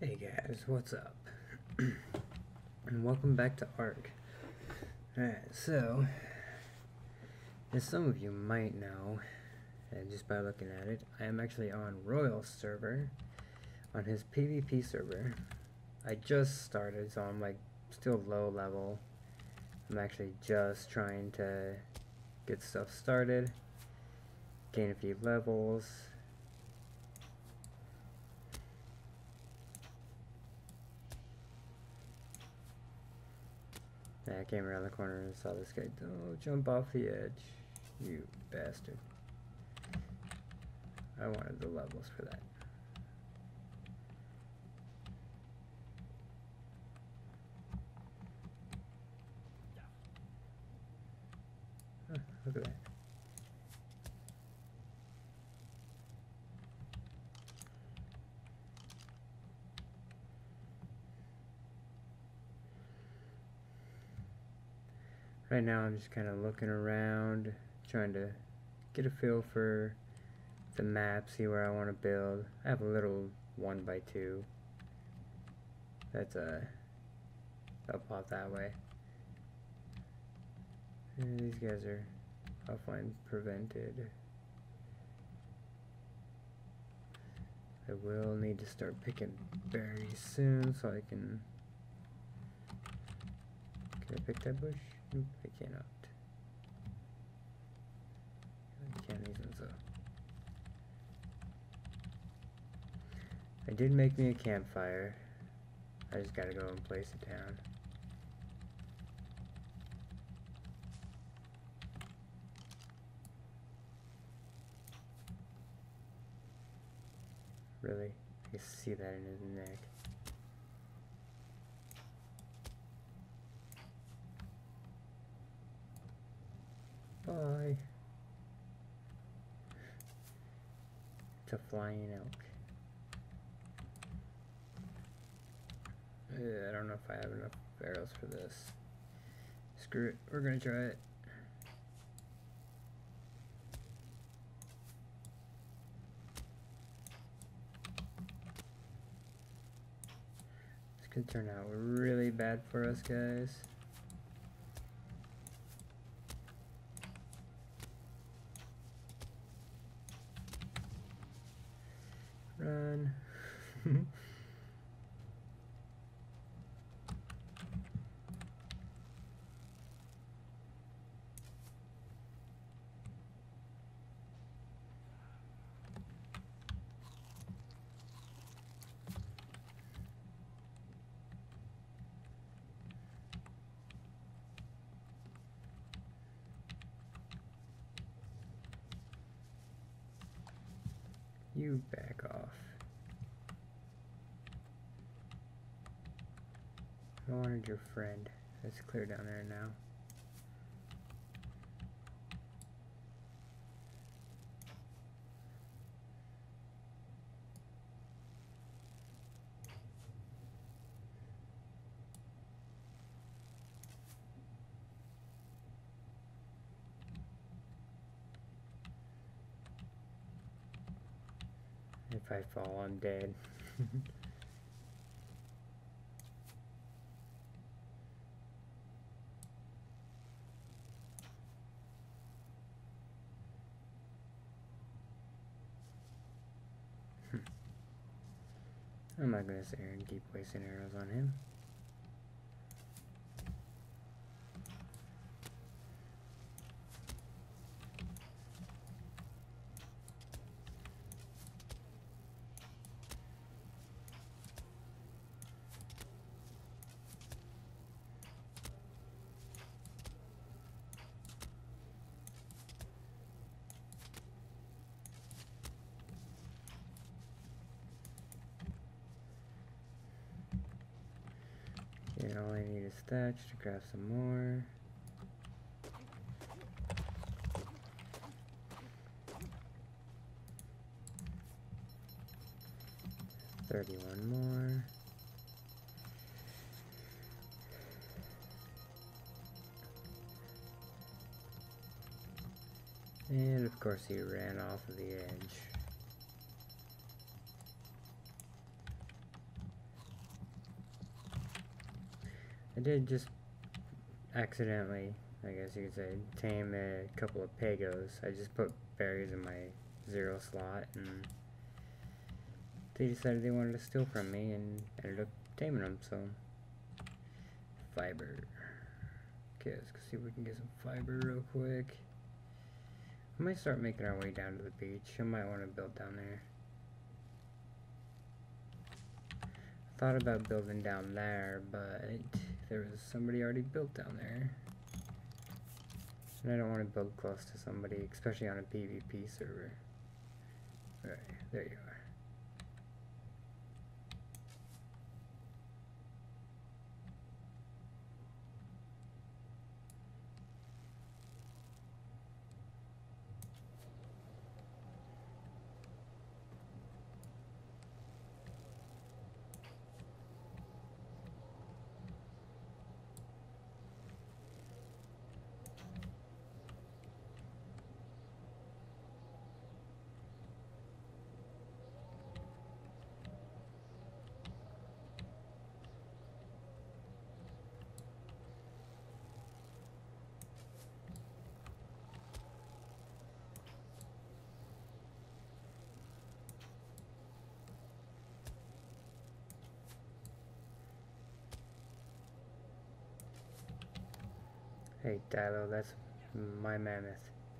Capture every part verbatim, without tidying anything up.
Hey guys, what's up? And welcome back to Ark. Alright, so, as some of you might know, and just by looking at it, I am actually on Royal's server, on his PvP server. I just started, so I'm like still low level. I'm actually just trying to get stuff started, gain a few levels. Yeah, I came around the corner and saw this guy. Don't jump off the edge, you bastard. I wanted the levels for that. Huh, look at that. Right now I'm just kind of looking around, trying to get a feel for the map, see where I want to build. I have a little one by two that's uh, up off that way. And these guys are offline prevented. I will need to start picking berries soon so I can... Can I pick that bush? Nope, I cannot. I can't even so. I did make me a campfire. I just gotta go and place it down. Really? I can see that in his neck. Bye. It's a flying elk. Uh, I don't know if I have enough arrows for this. Screw it, we're gonna try it. This could turn out really bad for us, guys. Run. You back off. I wanted your friend. It's clear down there now. If I fall, I'm dead. I'm not gonna sit here and keep wasting arrows on him. Okay, all I need is thatch to craft some more. thirty-one more. And of course he ran off of the edge. I did just accidentally, I guess you could say, tame a couple of Pagos. I just put berries in my zero slot, and they decided they wanted to steal from me, and ended up taming them. So fiber. Okay, let's go see if we can get some fiber real quick. I might start making our way down to the beach. I might want to build down there. I thought about building down there, but there was somebody already built down there. And I don't want to build close to somebody, especially on a PvP server. Alright, there you are. Hey, Dilo, that's my mammoth.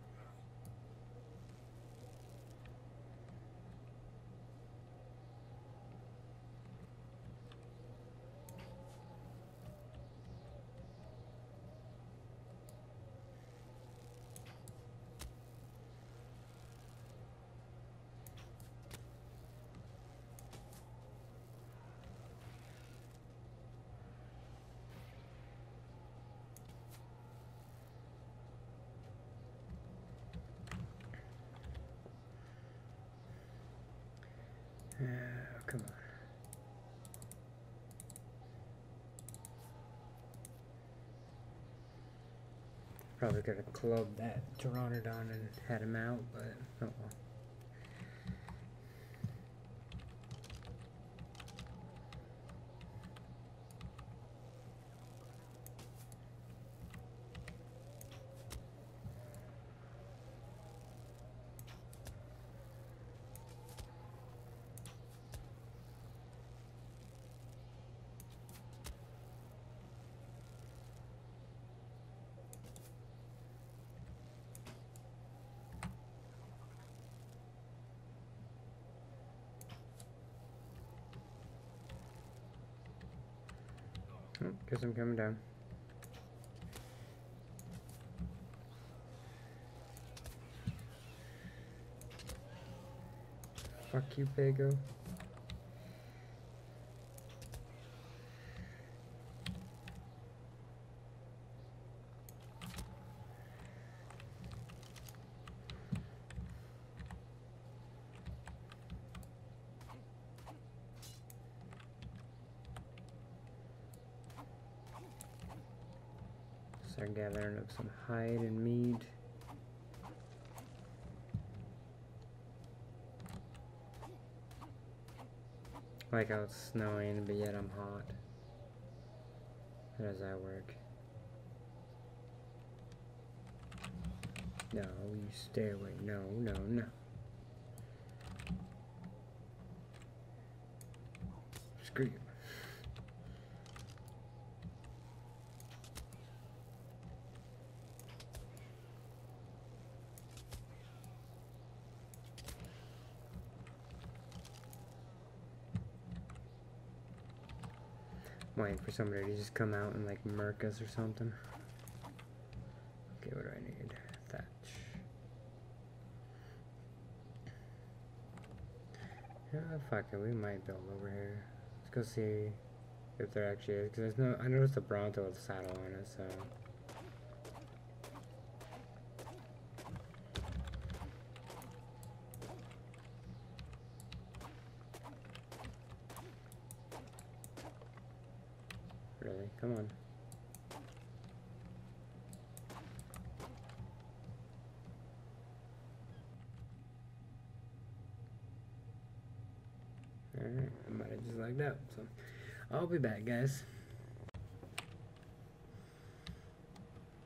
Oh, come on. Probably could have clubbed that Pteranodon and had him out, but oh well. Oh, guess I'm coming down. Fuck you, Pago. Start gathering up some hide and meat. Like how it's snowing, but yet I'm hot. How does that work? No, you stay away. No, no, no. Screw you. Waiting for somebody to just come out and like murk us or something. Okay, what do I need? Thatch. Yeah, fuck it, we might build over here. Let's go see if there actually is, because there's no, I noticed a Bronto with a saddle on it, so. Really? Come on. Alright, I might have just lagged out, so I'll be back, guys.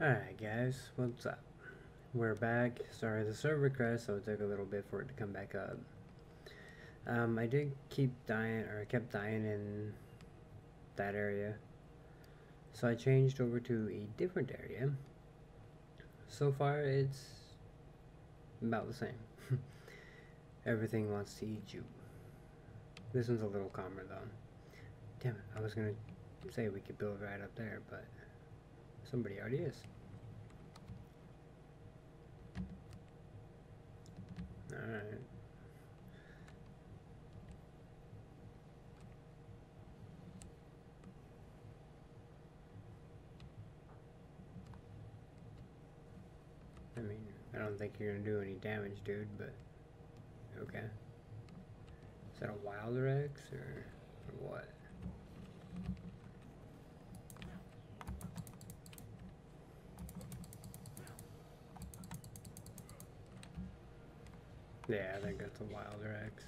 Alright guys, what's up? We're back. Sorry, the server crashed, so it took a little bit for it to come back up. Um, I did keep dying, or I kept dying in that area. So I changed over to a different area. So far, it's about the same. Everything wants to eat you. This one's a little calmer though. Damn it, I was gonna say we could build right up there, but somebody already is. Alright. I mean, I don't think you're gonna do any damage, dude, but okay. Is that a Wilder X or, or what? Yeah, I think that's a Wilder X.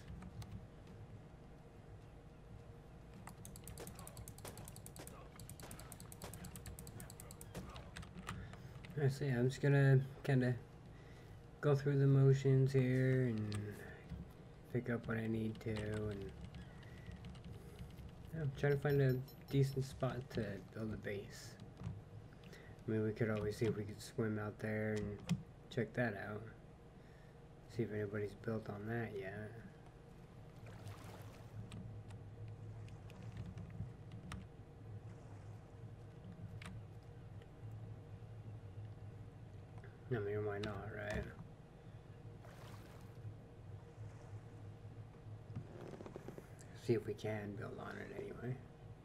I see, I'm just gonna kinda go through the motions here and pick up what I need to and yeah, try to find a decent spot to build a base. I mean, we could always see if we could swim out there and check that out. See if anybody's built on that yet. I mean, why not, right? See if we can build on it anyway.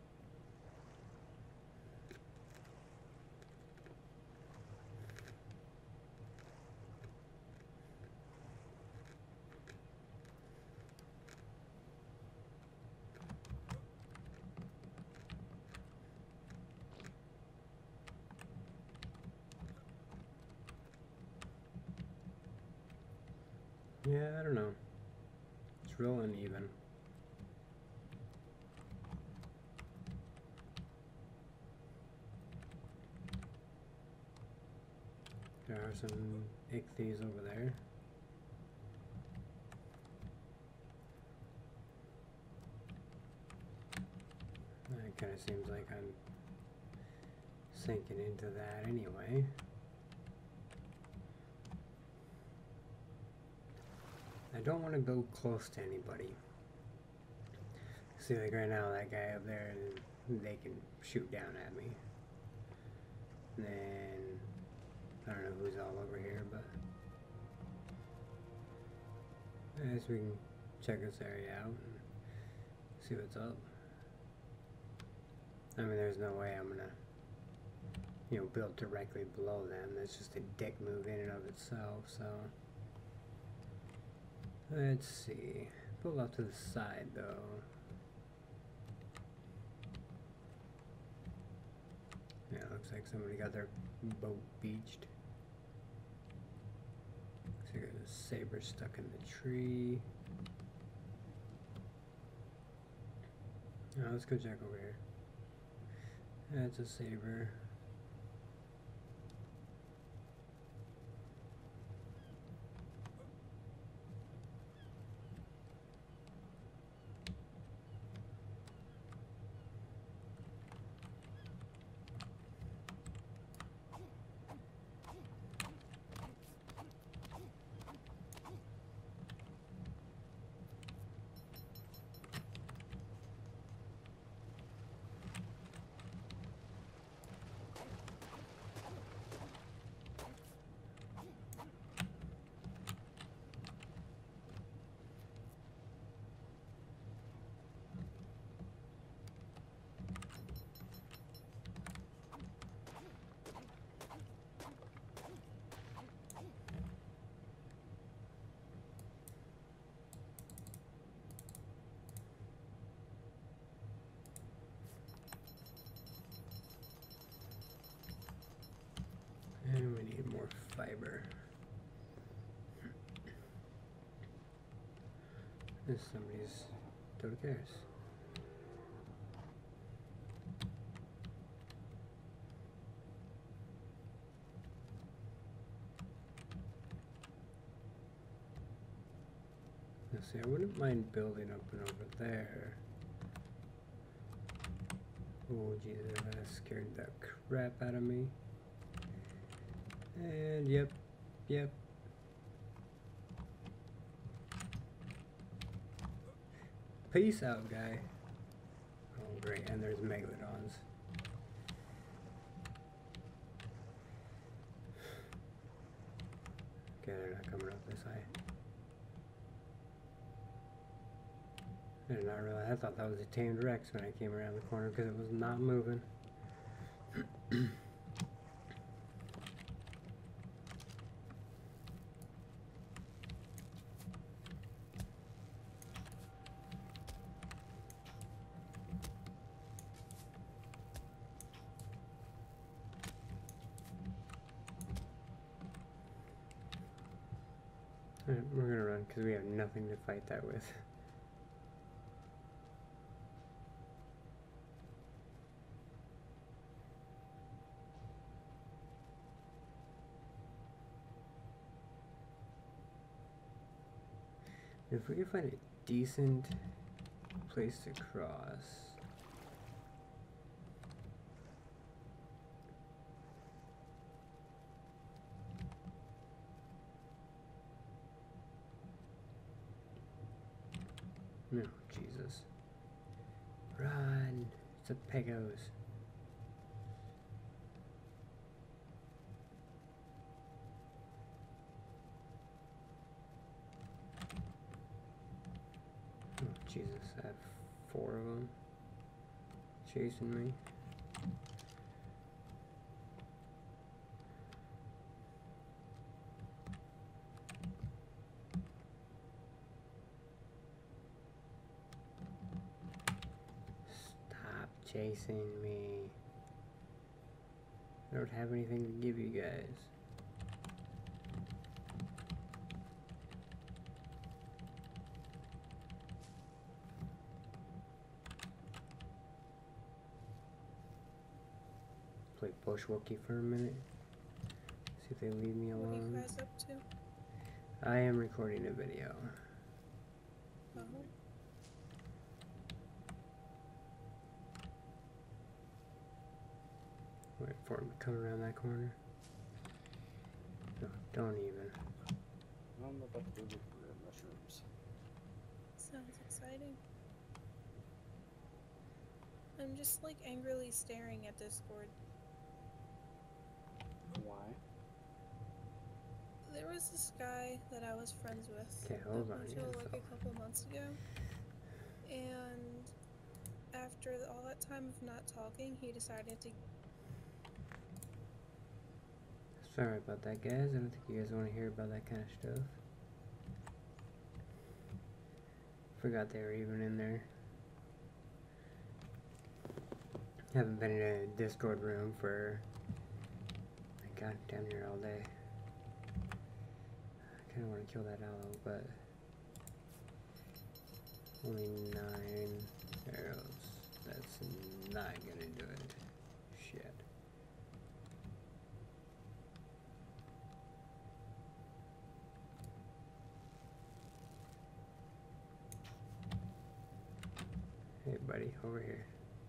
Yeah, I don't know. It's real uneven. There are some ichthyes over there. It kind of seems like I'm sinking into that anyway. I don't want to go close to anybody. See, like right now, that guy up there, they can shoot down at me. And then, I don't know who's all over here, but I guess we can check this area out and see what's up. I mean, there's no way I'm gonna, you know, build directly below them. That's just a dick move in and of itself, so. Let's see. Pull out to the side, though. Yeah, looks like somebody got their boat beached. Looks like there's a saber stuck in the tree. Now let's go check over here. That's a saber. And we need more fiber. This somebody's Dodocaris. Let's see, I wouldn't mind building up and over there. Oh Jesus, that scared the crap out of me. And yep, yep. Peace out, guy. Oh great, and there's megalodons. Okay, they're not coming up this high. I did not realize. I thought that was a tamed Rex when I came around the corner because it was not moving. Alright, we're gonna run because we have nothing to fight that with. If we can find a decent place to cross. No, Jesus. Run! It's a Pegos. Oh, Jesus, I have four of them chasing me. Stop chasing me. I don't have anything to give you guys. Play Bushwookie for a minute. See if they leave me alone. What are you guys up to? I am recording a video. Oh. Wait for him to come around that corner. No, don't even. I'm about to look for red mushrooms. Sounds exciting. I'm just like angrily staring at Discord. Why? There was this guy that I was friends with Okay, hold on, until yeah, like so- a couple months ago. And after all that time of not talking, he decided to. Sorry about that, guys. I don't think you guys want to hear about that kind of stuff. Forgot they were even in there. Haven't been in a Discord room for like god damn near all day. I kinda wanna kill that aloe, but only nine arrows. That's not gonna do it. Shit. Hey buddy, over here.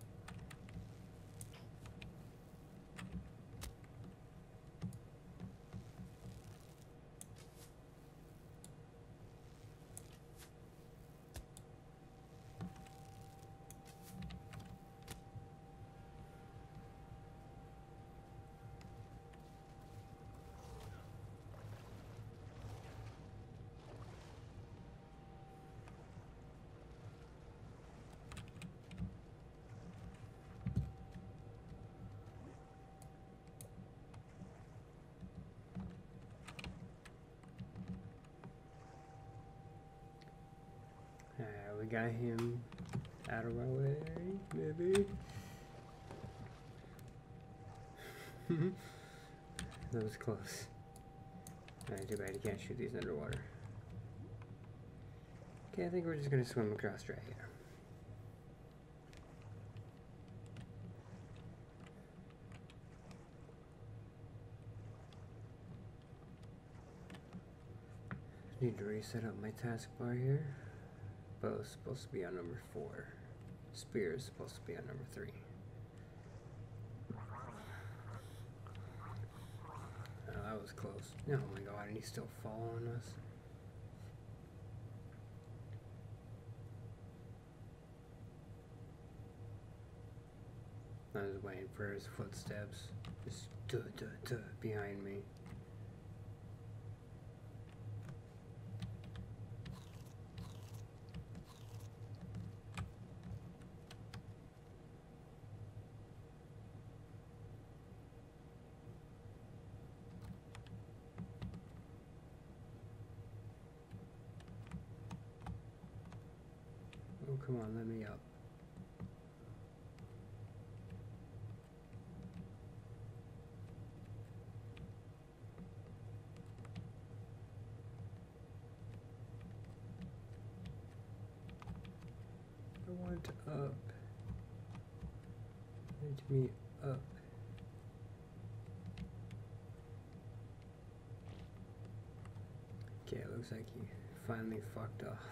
Uh, we got him out of our way, maybe. That was close. Alright, too bad you can't shoot these underwater. Okay, I think we're just gonna swim across right here. Need to reset up my taskbar here. Bow is supposed to be on number four. Spear is supposed to be on number three. Oh, that was close. Oh my god, and he's still following us. I was waiting for his footsteps. Just duh duh duh behind me. Oh, come on, let me up. I want up. Let me up. Okay, it looks like he finally fucked off.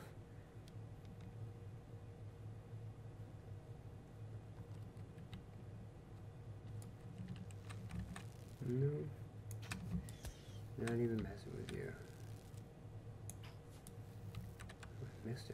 No. Not even messing with you. I missed him.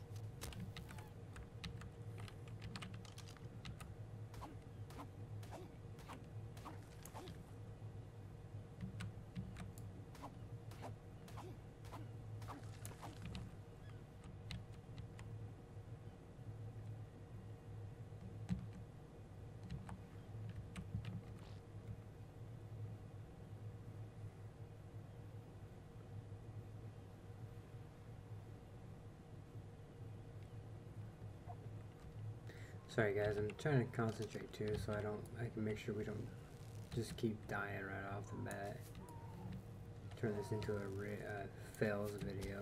Sorry guys, I'm trying to concentrate too, so I don't, I can make sure we don't just keep dying right off the bat. Turn this into a re uh, fails video.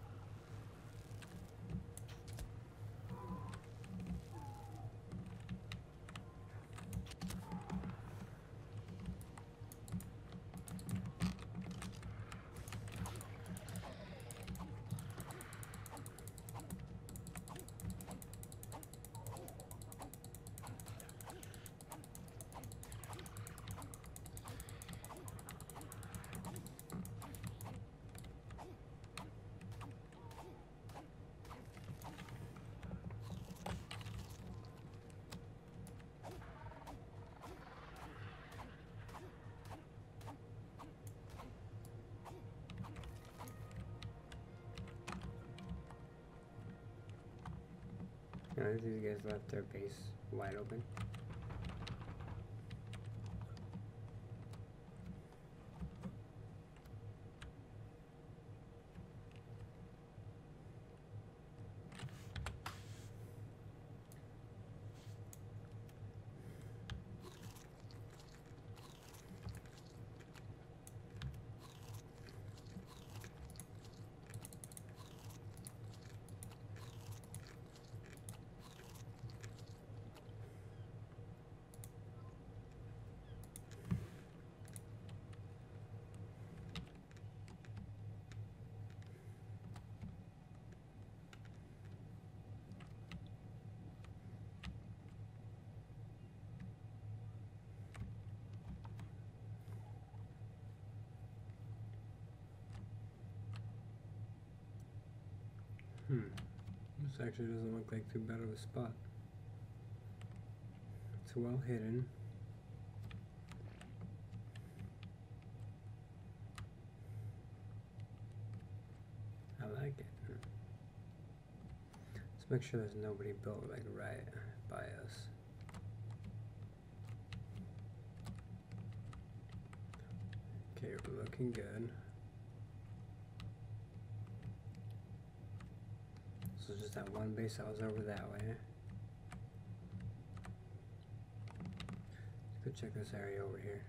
You know, these guys left their base wide open. Hmm. This actually doesn't look like too bad of a spot. It's well hidden. I like it. Let's make sure there's nobody built like right by us. Okay, we're looking good. So just that one base that was over that way. Let's go check this area over here.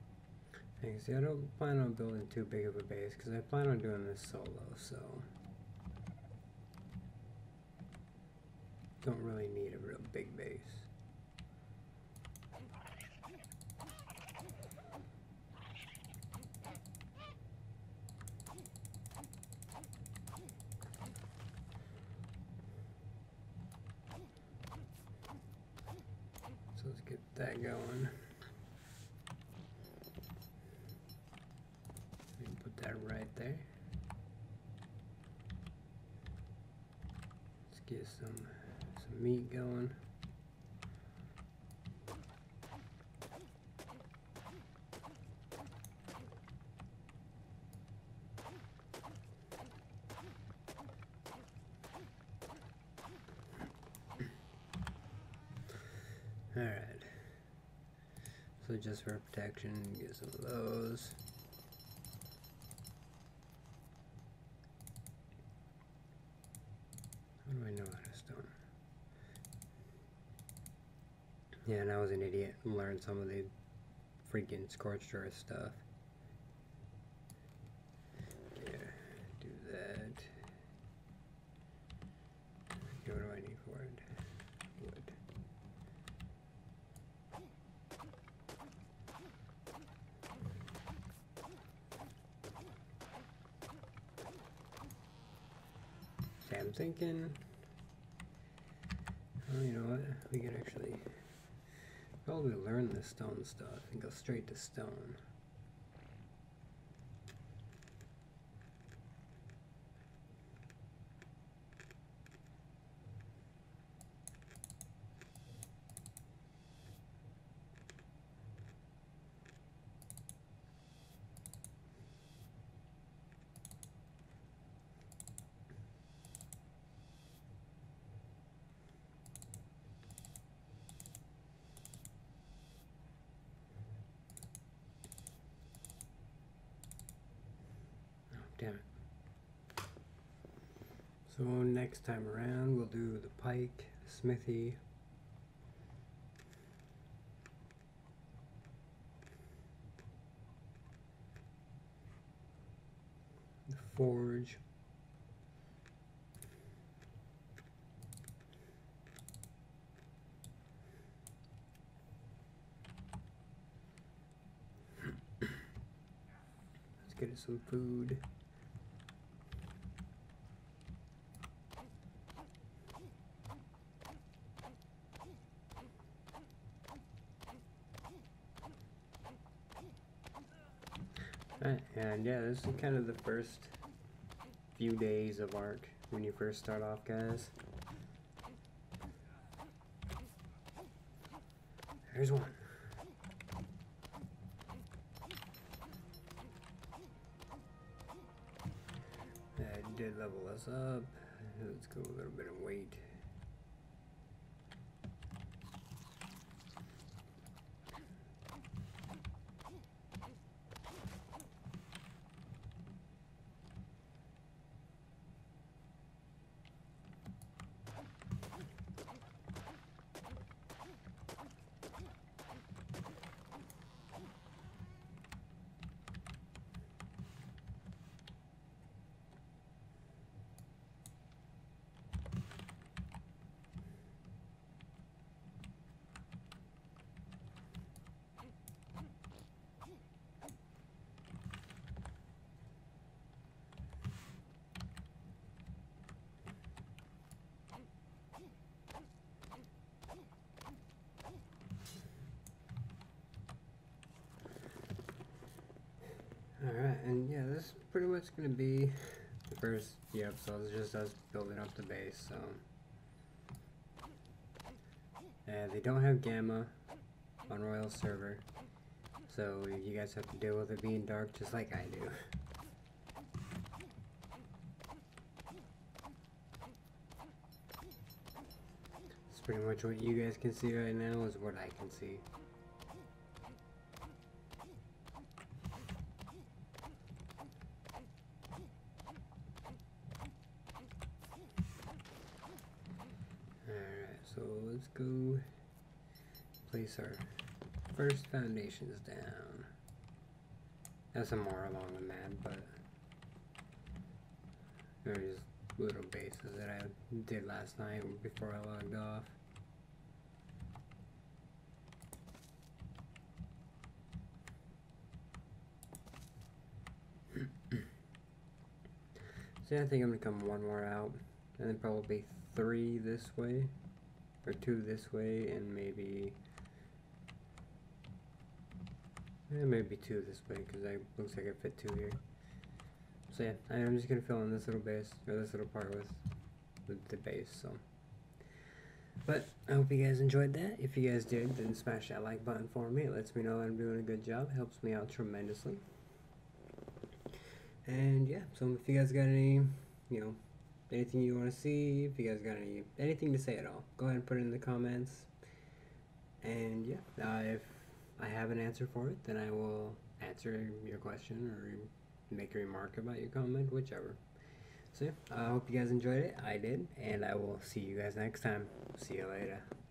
See, I don't plan on building too big of a base because I plan on doing this solo, so don't really need a real big base. So let's get that going. Put that right there. Let's get some some meat going. All right. So just for protection, get some of those. What do I know out of stone? Yeah, and I was an idiot and learned some of the freaking scorched earth stuff. Yeah, do that. Okay, what do I need for it? Wood. Okay, I'm thinking, oh, you know what, we could actually probably learn the stone stuff and go straight to stone. Damn it. So next time around we'll do the pike, smithy, the forge, let's get us some food. Alright, and yeah, this is kind of the first few days of Ark when you first start off, guys. There's one. That did level us up. Let's go a little bit of weight. Alright, and yeah, this is pretty much going to be the first few episodes, just us building up the base, so. Yeah, they don't have Gamma on Royal server, so you guys have to deal with it being dark just like I do. It's pretty much what you guys can see right now is what I can see. So let's go place our first foundations down. Have some more along the map, but we're just little bases that I did last night before I logged off. So yeah, I think I'm gonna come one more out, and then probably three this way, or two this way, and maybe, yeah, maybe two this way, because I looks like I fit two here. So yeah, I'm just gonna fill in this little base, or this little part with, with the base. So, but I hope you guys enjoyed that. If you guys did, then smash that like button for me. It lets me know that I'm doing a good job. It helps me out tremendously. And yeah, so if you guys got any, you know, anything you want to see, if you guys got any anything to say at all, go ahead and put it in the comments. And yeah, uh, if I have an answer for it, then I will answer your question or make a remark about your comment, whichever. So yeah, I hope you guys enjoyed it. I did, and I will see you guys next time. See you later.